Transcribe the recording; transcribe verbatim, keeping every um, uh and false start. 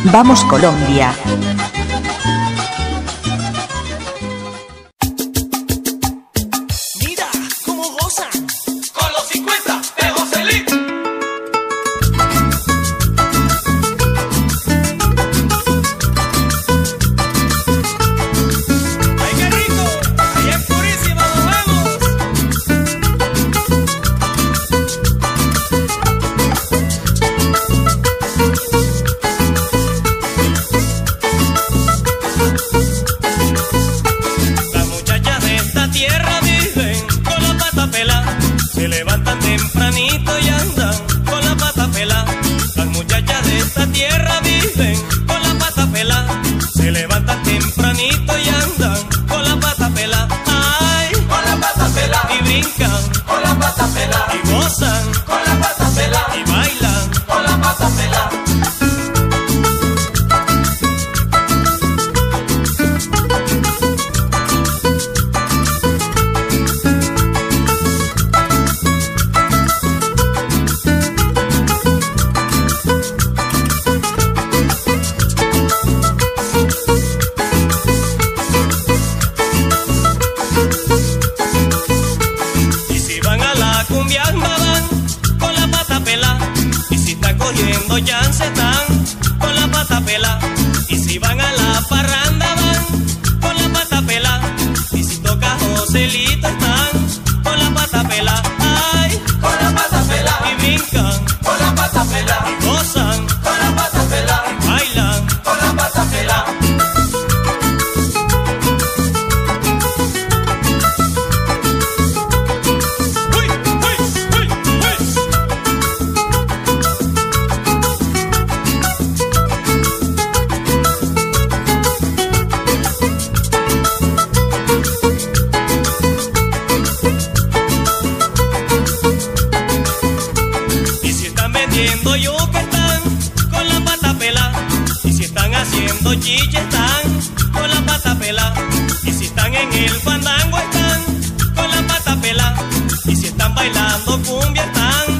Vamos Colombia. Mira cómo gozan con los cincuenta de Joselito. ¡Ay, qué rico! ¡Ahí es purísimo! ¡Nos vemos! Las muchachas de esta tierra viven con la pata pelada, se levantan tempranito y andan con la pata pelada. Las muchachas de esta tierra viven con la pata pelada, se levantan tempranito y andan con la pata pelada. Ay, con la pata pelada. Y brincan con la pata pelada. Y gozan con la pata pelada. Y bailan con la pata pelada. Y si van a la cumbiamba van con la pata pelada, y si están cogiendo chance están con la pata pelada. Y si van a la parranda van con la pata pelada, y si toca Joselito están con la pata pelada. Ay, con la pata pelada. Y brincan con la pata pelada. Y gozan con la pata pelada. Y bailan con la pata pelada. ¡Uy, uy, uy, uy! Y si están vendiendo yuca están con la pata pelada, y si están haciendo chiche están con la pata pelada, y si están en el fandango están con la pata pelada, y si están bailando cumbia están